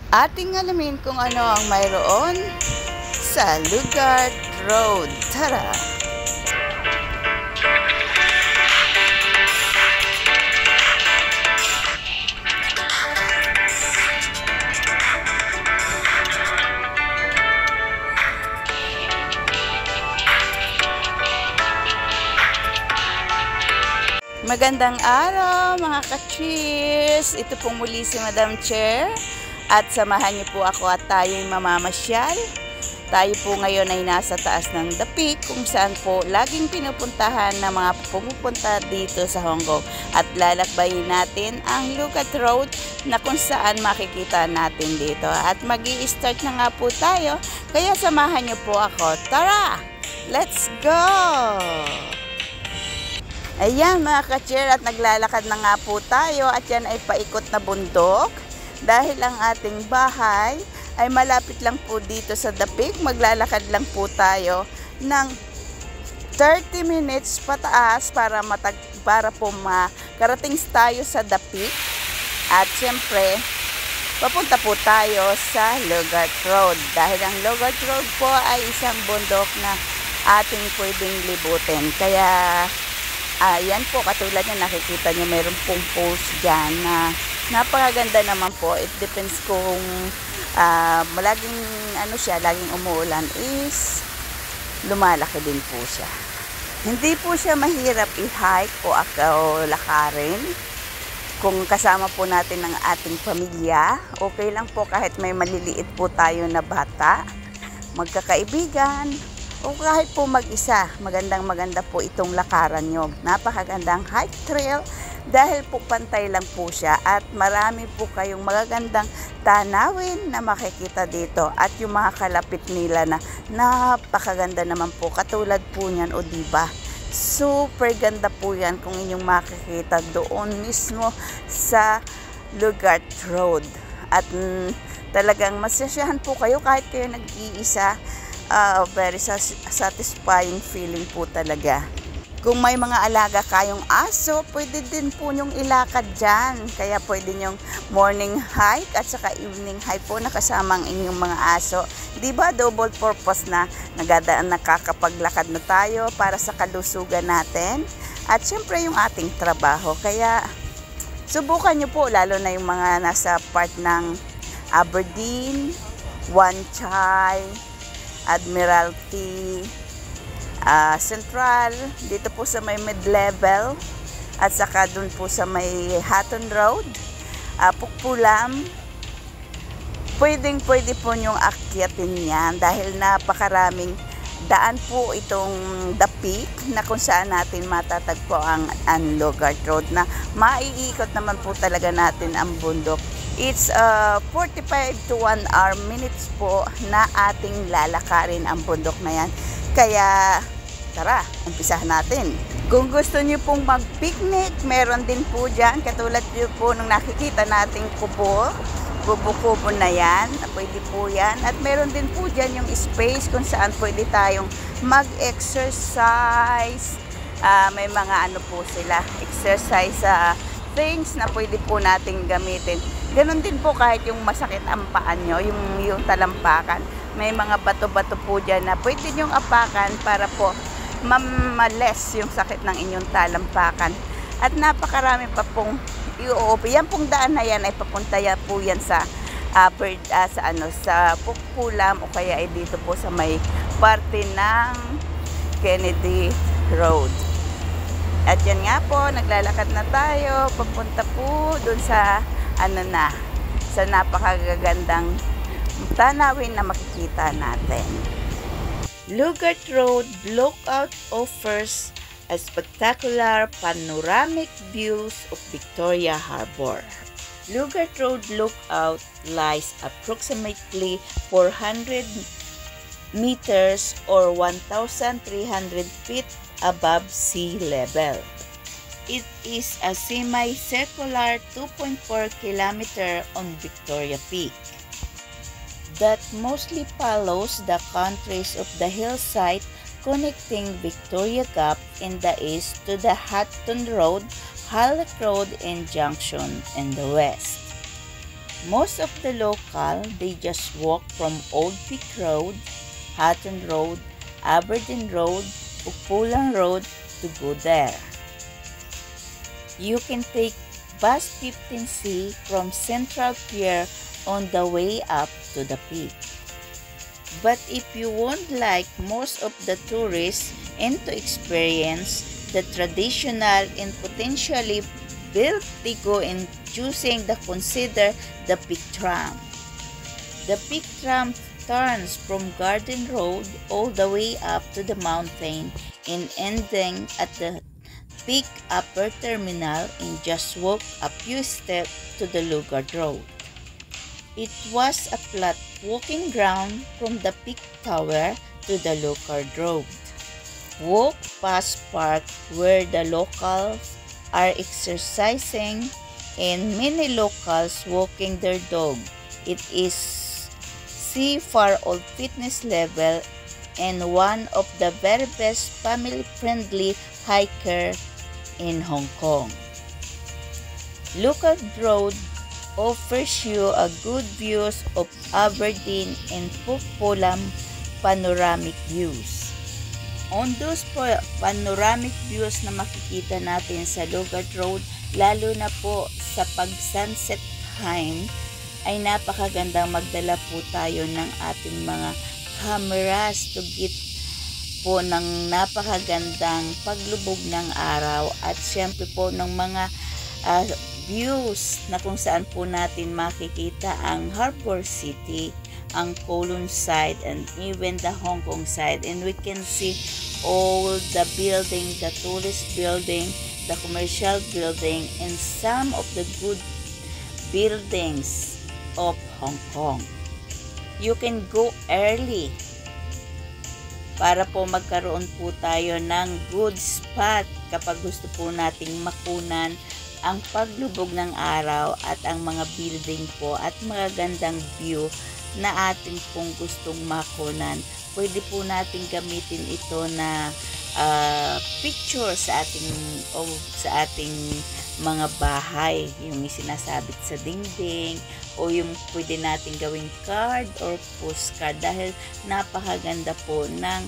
Ating alamin kung ano ang mayroon sa Lugard Road. Tara! Magandang araw mga ka-cheers! Ito pong muli si Madam Chair at samahan niyo po ako at tayo'y mamamasyal. Tayo po ngayon ay nasa taas ng The Peak kung saan po laging pinupuntahan ng mga pumupunta dito sa Hong Kong. At lalakbayin natin ang Lugard Road na kung saan makikita natin dito. At mag-i-start na nga po tayo, kaya samahan niyo po ako. Tara! Let's go! Ayan mga ka-chair, at naglalakad na nga po tayo at yan ay paikot na bundok dahil ang ating bahay ay malapit lang po dito sa The Peak. Maglalakad lang po tayo ng 30 minutes pataas para po makarating tayo sa The Peak. At syempre, papunta po tayo sa Lugard Road dahil ang Lugard Road po ay isang bundok na ating pwedeng libutin. Kaya yan po, katulad na nakikita nyo, mayroon pong post dyan na napakaganda naman po. It depends kung laging laging umuulan is lumalaki din po siya. Hindi po siya mahirap i-hike o lakarin. Kung kasama po natin ang ating pamilya, okay lang po kahit may maliliit po tayo na bata, magkakaibigan, o kahit po mag-isa. Maganda po itong lakaran nyo. Napakagandang hike trail dahil po pantay lang po siya at marami po kayong magagandang tanawin na makikita dito at yung mga kalapit nila na napakaganda naman po. Katulad po niyan, o diba? Super ganda po yan kung inyong makikita doon mismo sa Lugard Road. At talagang masasyahan po kayo kahit kayo nag-iisa. Very satisfying feeling po talaga. Kung may mga alaga kayong aso, pwede din po nyong ilakad dyan. Kaya pwede nyong morning hike at saka evening hike po nakasama ang inyong mga aso. Diba double purpose na nakakapaglakad na tayo para sa kalusugan natin. At syempre yung ating trabaho. Kaya subukan nyo po, lalo na yung mga nasa part ng Aberdeen, Wan Chai, Admiralty, Central, dito po sa may mid-level, at saka dun po sa may Hatton Road, Pukpulam. Pwede po nyong akyatin yan dahil napakaraming daan po itong The Peak na kung saan natin matatagpo ang Lugard Road na maiikot naman po talaga natin ang bundok. It's 45 to 1 hour minutes po na ating lalakarin ang bundok na yan. Kaya tara, umpisahan natin. Kung gusto niyo pong mag-picnic, meron din po dyan. Katulad niyo po nung nakikita nating kubo-kubo na yan. Pwede po yan. At meron din po dyan yung space kung saan pwede tayong mag-exercise. May mga po sila, exercise things na pwede po nating gamitin. Ganon din po kahit yung masakit ang paan nyo, yung talampakan. May mga bato-bato po dyan na pwede nyong apakan para po mamales yung sakit ng inyong talampakan. At napakarami pa pong i-open. Yan pong daan na yan ay papunta yan po yan sa Pukpulam o kaya ay dito po sa may parte ng Kennedy Road. At yan nga po, naglalakad na tayo, papunta po dun sa sa napakagagandang tanawin na makikita natin. Lugard Road Lookout offers a spectacular panoramic views of Victoria Harbour. Lugard Road Lookout lies approximately 400 meters or 1,300 feet above sea level. It is a semi-circular 2.4 kilometer on Victoria Peak that mostly follows the contours of the hillside connecting Victoria Gap in the east to the Hatton Road, Halleck Road, and Junction in the west. Most of the local, they just walk from Old Peak Road, Hatton Road, Aberdeen Road, Upulang Road to go there. You can take bus 15C from Central Pier on the way up to the peak. But if you won't like most of the tourists and to experience the traditional and potentially built Tigo in choosing the consider the Peak Tram. The Peak Tram turns from Garden Road all the way up to the mountain and ending at the Peak Upper Terminal and just walk a few steps to the Lugard Road. It was a flat walking ground from the Peak Tower to the Lugard Road. Walk past park where the locals are exercising and many locals walking their dog. It is C4 fitness level and one of the very best family-friendly hiker in Hong Kong. Lugard Road offers you a good views of Aberdeen and Pulam panoramic views. On those panoramic views na makikita natin sa Lugard Road, lalo na po sa pag-sunset time, ay napakagandang magdala po tayo ng ating mga cameras to get po ng napakagandang paglubog ng araw at syempre po ng mga views na kung saan po natin makikita ang Harbour City, ang Kowloon side, and even the Hong Kong side. And we can see all the building, the tourist building, the commercial building, and some of the good buildings of Hong Kong. You can go early para po magkaroon po tayo ng good spot kapag gusto po nating makunan ang paglubog ng araw at ang mga building po at magagandang view na atin pong gustong makunan. Pwede po natin gamitin ito na picture sa ating mga bahay, yung isinasabit sa dingding o yung pwede natin gawing card or postcard dahil napakaganda po ng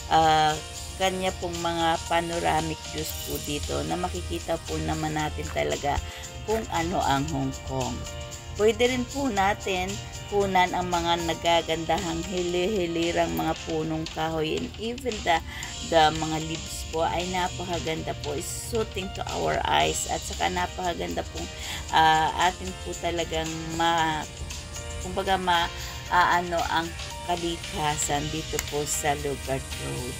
kanya pong mga panoramic views po dito na makikita po naman natin talaga kung ano ang Hong Kong. Pwede rin po natin kunan ang mga nagagandahang hili-hilirang mga punong kahoy and even the mga leaves po ay napakaganda po, is suiting to our eyes at saka napakaganda pong atin po talagang kumbaga ang kalikasan dito po sa Lugard Road.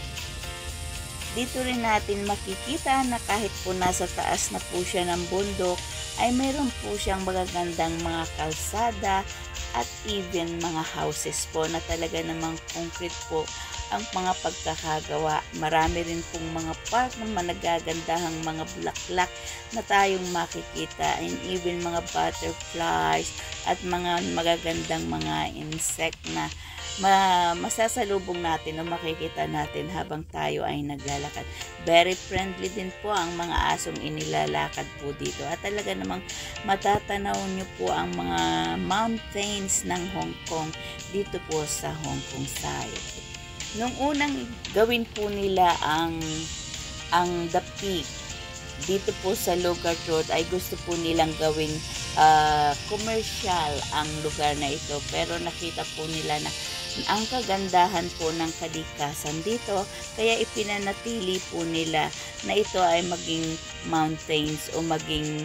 Dito rin natin makikita na kahit po nasa taas na po siya ng bundok, ay mayroon po siyang magagandang mga kalsada at even mga houses po na talaga namang concrete po ang mga pagkakagawa. Marami rin pong mga park ng managagandahang mga bulaklak na tayong makikita and even mga butterflies at mga magagandang mga insect na masasalubong natin o makikita natin habang tayo ay naglalakad. Very friendly din po ang mga asong inilalakad po dito at talaga namang matatanaw nyo po ang mga mountains ng Hong Kong dito po sa Hong Kong side. Nung unang gawin po nila ang The Peak dito po sa Lugard Road ay gusto po nilang gawing commercial ang lugar na ito, pero nakita po nila na ang kagandahan po ng kalikasan dito, kaya ipinanatili po nila na ito ay maging mountains o maging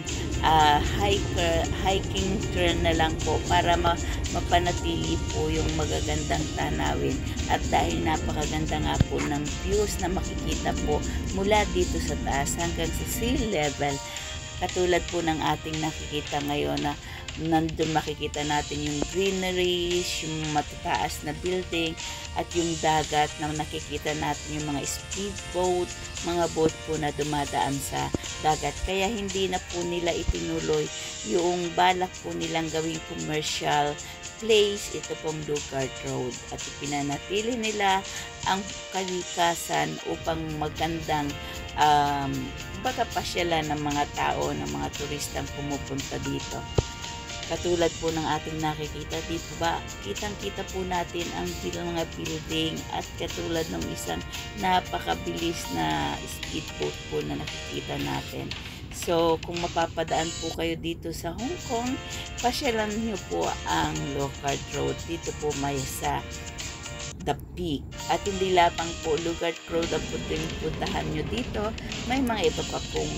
hiking trail na lang po para mapanatili po yung magagandang tanawin. At dahil napakaganda nga po ng views na makikita po mula dito sa taas hanggang sa sea level, katulad po ng ating nakikita ngayon na nandun makikita natin yung greeneries, yung matataas na building at yung dagat na nakikita natin yung mga speedboat, mga boat po na dumadaan sa dagat. Kaya hindi na po nila itinuloy yung balak po nilang gawing commercial place, ito pong Lugard Road, at ipinanatili nila ang kalikasan upang magandang pasyalan ng mga tao, ng mga turistang pumupunta dito. Katulad po ng ating nakikita dito ba, kitang-kita po natin ang mga building at katulad ng isang napakabilis na speedboat po na nakikita natin. So, kung mapapadaan po kayo dito sa Hong Kong, pasyalan nyo po ang Lockhart Road. Dito po may sa The Peak. At hindi lamang po Lockhart Road ang puntahan nyo dito, may mga iba pa pong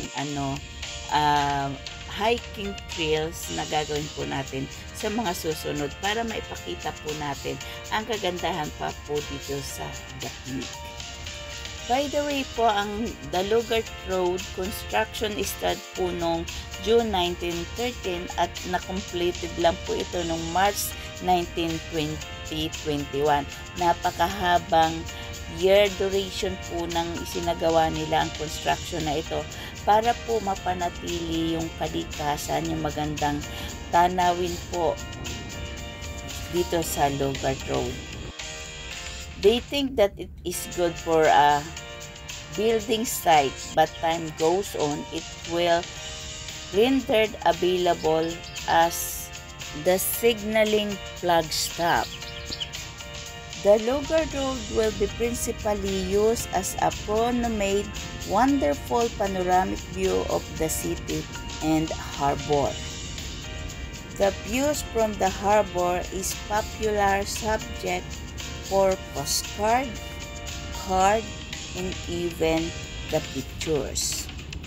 hiking trails na gagawin po natin sa mga susunod para maipakita po natin ang kagandahan pa po dito sa The Peak. By the way po, ang The Lockhart Road construction start po noong June 1913 at na-completed lang po ito noong March 19, 2021. Napakahabang year duration po ng isinagawa nila ang construction na ito para po mapanatili yung kalikasan, yung magandang tanawin po dito sa Lockhart Road. They think that it is good for a building site, but time goes on, it will rendered available as the signaling flag stop. The Lockhart Road will be principally used as a promenade, wonderful panoramic view of the city and harbor. The views from the harbor is popular subject for postcard, card, and even the pictures.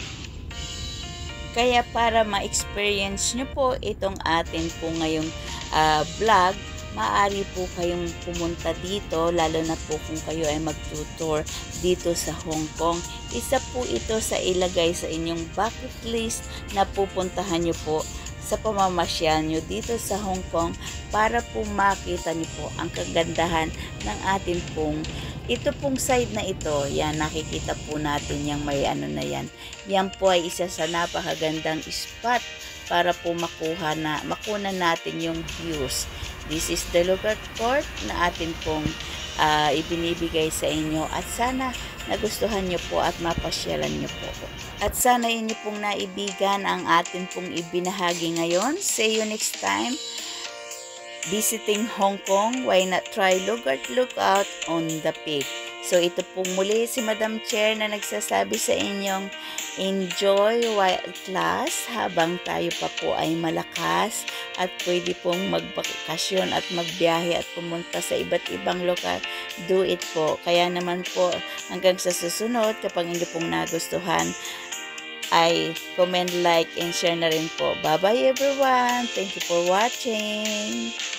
Kaya para ma-experience nyo po itong atin po ngayong vlog, maaari po kayong pumunta dito, lalo na po kung kayo ay mag-tour dito sa Hong Kong. Isa po ito sa ilagay sa inyong bucket list na pupuntahan nyo po sa pamamasyal nyo dito sa Hong Kong para po makita nyo po ang kagandahan ng atin pong ito pong side na ito. Yan, nakikita po natin yung may na yan. Yan po ay isa sa napakagandang spot para po makunan natin yung views. This is the Lockhart Court na atin pong ibinibigay sa inyo at sana nagustuhan nyo po at mapasyalan nyo po. At sana inyo pong naibigan ang atin pong ibinahagi ngayon. See you next time. Visiting Hong Kong, why not try Lockhart Lookout on the Peak? So ito pong muli si Madam Chair na nagsasabi sa inyong enjoy while it lasts habang tayo pa po ay malakas at pwede pong magbakasyon at magbiyahe at pumunta sa iba't ibang lokal. Do it po. Kaya naman po hanggang sa susunod, kapag hindi pong nagustuhan, ay comment, like, and share na rin po. Bye-bye everyone. Thank you for watching.